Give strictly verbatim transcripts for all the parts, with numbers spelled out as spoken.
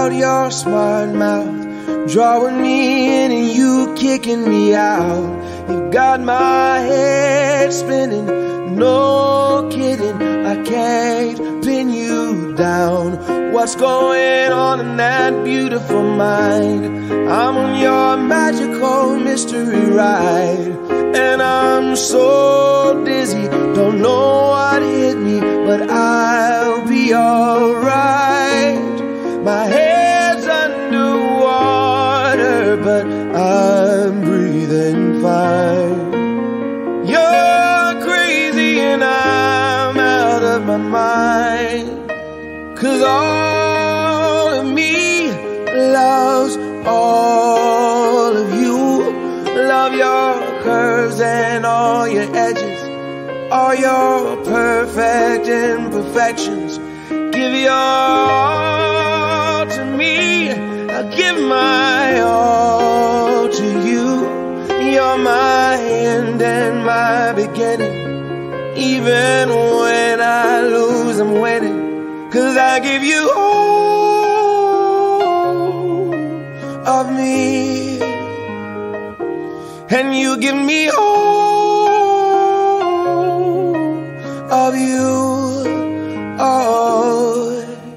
out your smart mouth, drawing me in and you kicking me out. You got my head spinning, no kidding, I can't pin you down. What's going on in that beautiful mind? I'm on your magical mystery ride, and I'm so dizzy, don't know what hit me, but I'll be alright. My head's underwater, but I'm breathing fine. You're crazy and I'm out of my mind, 'cause all of me loves all of you. Love your curves and all your edges, all your perfect imperfections. Give your all to me, I'll give my all to you. You're my end and my beginning. Even when I lose, I'm winning, 'cause I give you all of me, and you give me all of you. Oh,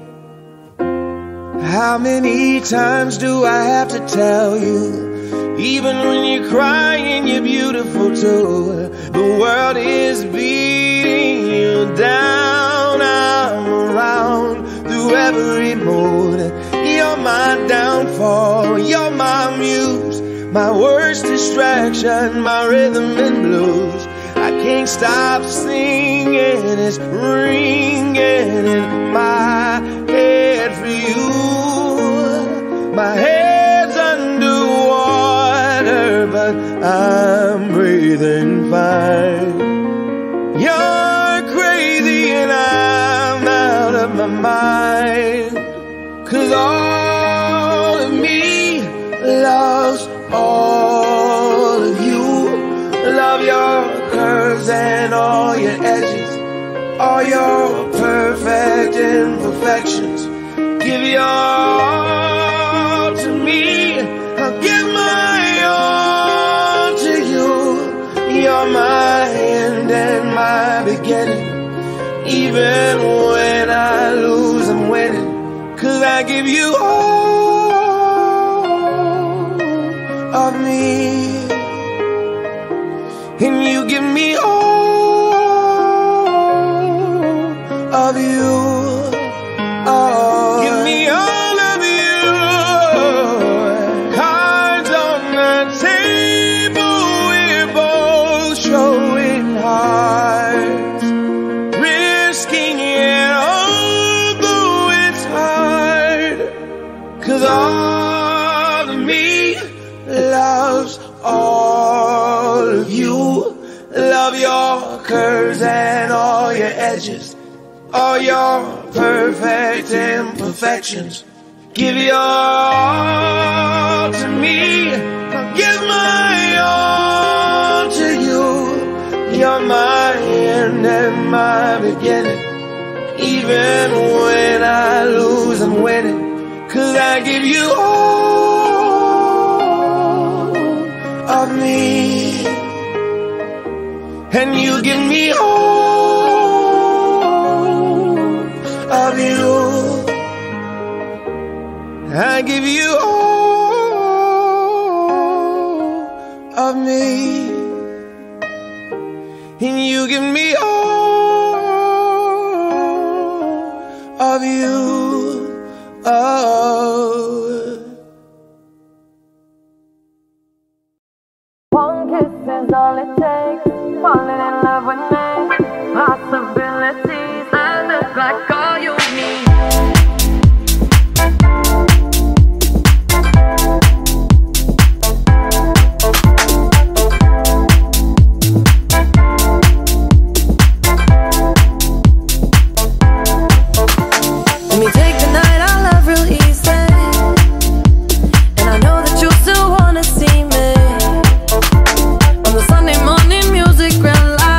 how many times do I have to tell you? Even when you're crying, you're beautiful too. The world is beating you down. I'm around through every mood. You're my downfall, you're my muse, my worst distraction, my rhythm and blues. I can't stop singing, it's ringing in my head for you. My head's underwater, but I'm breathing fine. You're crazy and I'm out of my mind, 'cause all of me loves all of you. Love your curves and all your edges, all your perfect imperfections. Give your all to me, I'll give my all to you. You're my end and my beginning. Even when I lose, I'm winning, 'cause I give you all of me, and you give me all of you. Oh, give me all of you. Cards on the table, we're both showing hearts, risking it although it's hard, 'cause all of me loves all of you. Love your curves and all your edges, all your perfect imperfections. Give your all to me, I'll give my all to you. You're my end and my beginning. Even when I lose, I'm winning, 'cause I give you all of me, and you give me all of you. I give you all of me, and you give me all of you. Oh, one kiss is all it takes, falling in love with me. Possibilities, I look like all you need. Let me take the night, I love real easy, and I know that you still wanna see me on the Sunday morning music grand live.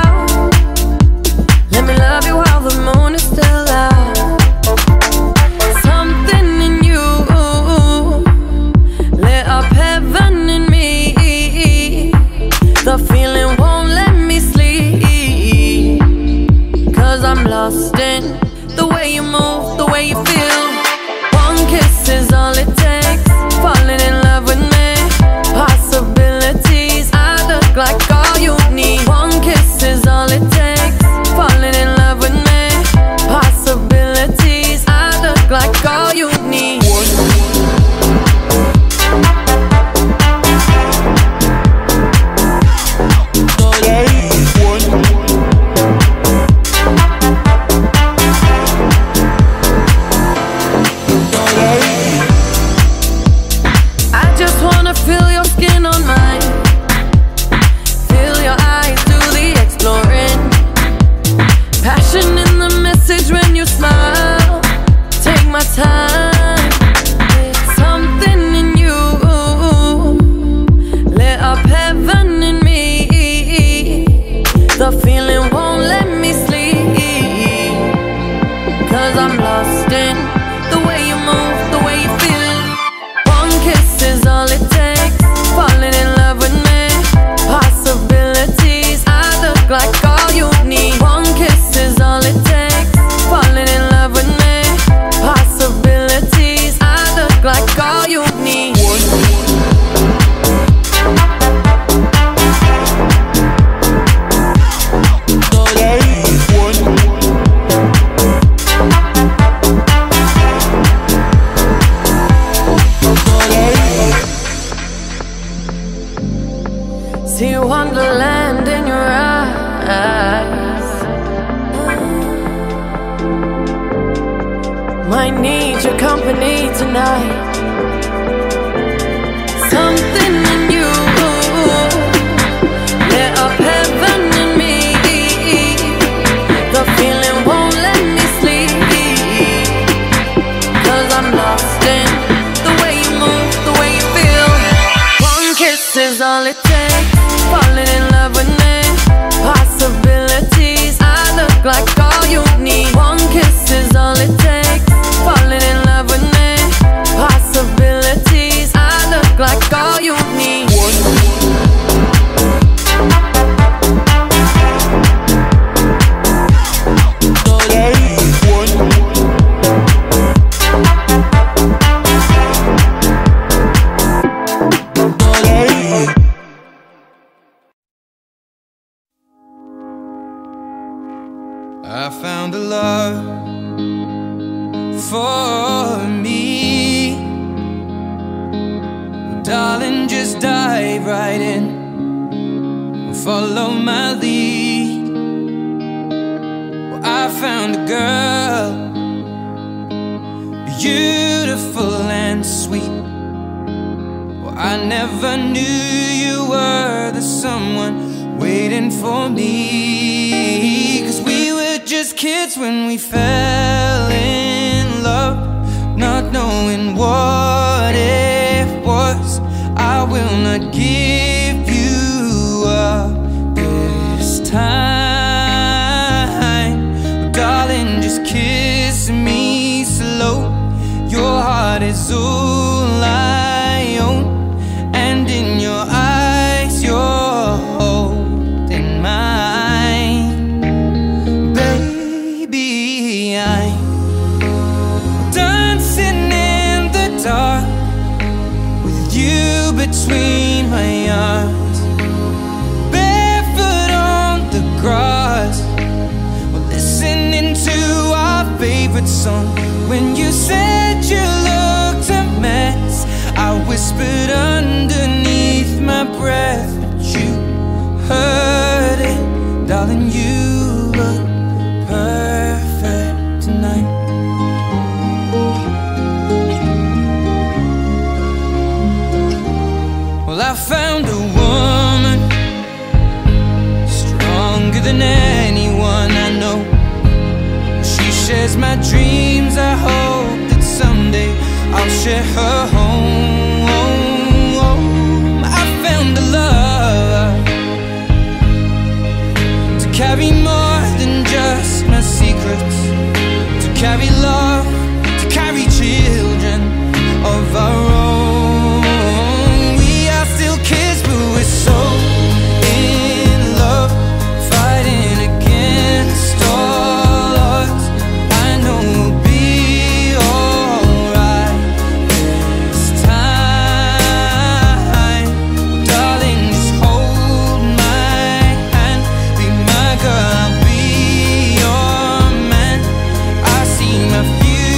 See wonderland in your eyes. Might need your company tonight. Something in you lit up heaven in me. The feeling won't let me sleep, 'cause I'm lost in the way you move, the way you feel. One kiss is all it takes. Falling in love with me. Possibilities, I look like all you need. One kiss is all it takes. Falling in love with me. Possibilities, I look like all you need. I found a love for me. Well, darling, just dive right in and follow my lead. Well, I found a girl, beautiful and sweet. Well, I never knew you were the someone waiting for me. 'Cause we were just kids when we fell in love, not knowing what it was. I will not give you up this time. Darling, just kiss me slow. Your heart is all I own, and in your eyes you're holding mine. Baby, I'm dancing in the dark with you between my arms, barefoot on the grass. We're listening to our favorite song. When you said you looked a mess, I whispered underneath my breath, but you heard it. Darling, you look perfect tonight. Well, I found a woman stronger than anyone I know. She shares my dreams. I hope that someday I'll share her home. I found a love to carry more than just my secrets, to carry love, to carry children of our own. We are still kids, but we're so in love, fighting against all odds. I know we'll be alright this time. Darling, just hold my hand, be my girl, I'll be your man. I see my future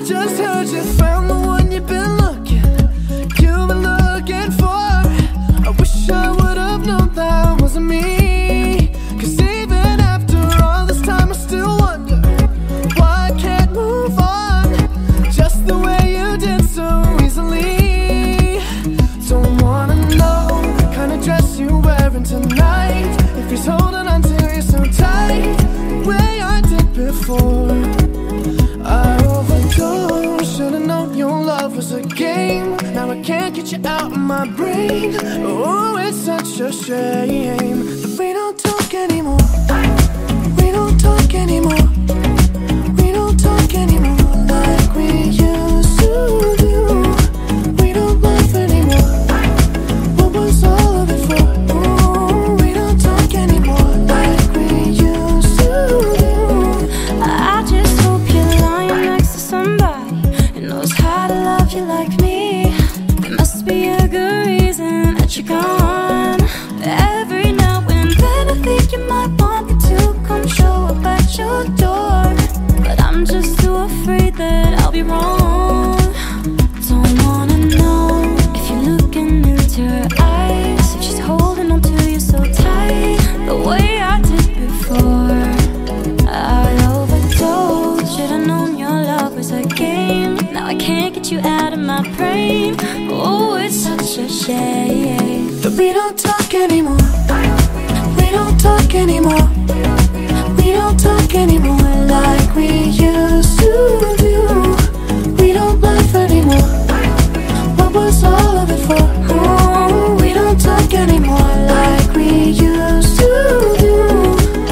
just heard you found the one you've been looking, you've been looking for. I wish I would've known that wasn't me. Cause even after all this time I still wonder why I can't move on just the way you did so easily. Don't wanna know the kind of dress you're wearing tonight, if he's holding on to you so tight the way I did before. I overdosed, should've known your love was a game. Now I can't get you out of my brain. Oh, it's such a shame that we don't talk anymore. We don't talk anymore. We don't talk anymore like we used to do. We don't laugh anymore. What was all of it for? Oh, we don't talk anymore like we used to do. I just hope you're lying next to somebody who knows how to love you like me. There must be a good reason that you're gone. Every now and then I think you might want me to come show up at your door, but I'm just too afraid that I'll be wrong. Don't wanna know if you're looking into her eyes, if she's holding on to you so tight the way I did before. I overdosed, should've known your love was a game. Now I can't get you out of my brain. Oh, it's such a shame that we don't talk anymore. We don't talk anymore. We don't talk anymore like we used to do. We don't laugh anymore. What was all of it for? Oh, we don't talk anymore like we used to do.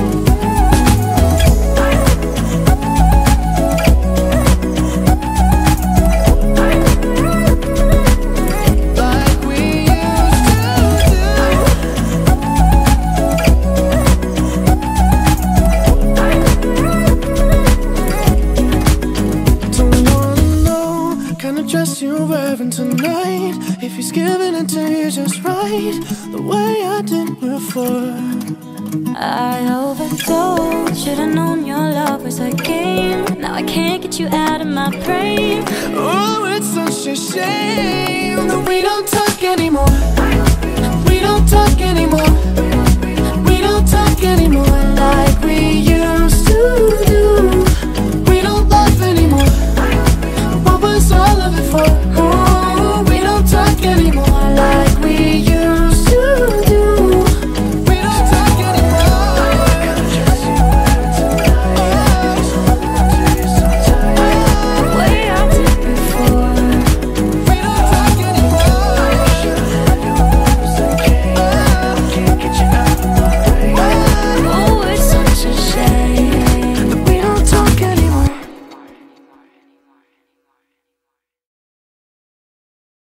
Dress you're wearing tonight, if he's giving it to you just right the way I did before. I overdosed, should've known your love was a game. Now I can't get you out of my brain. Oh, it's such a shame that we don't talk anymore. We don't talk anymore. We don't talk anymore like we used to.